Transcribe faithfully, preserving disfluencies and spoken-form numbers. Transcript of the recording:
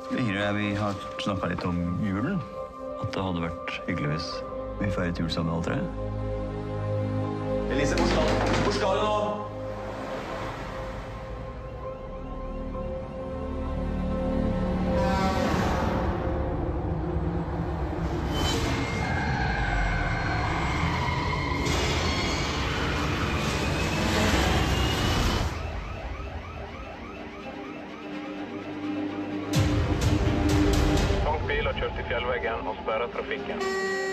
Egil og jeg, vi har snakket litt om julen. At det hadde vært hyggelig hvis vi feiret jul sammen alle tre. Elise, hvor skal du? Hvor skal du nå? Tung bil har kjørt i fjellveggen og sperret trafikken.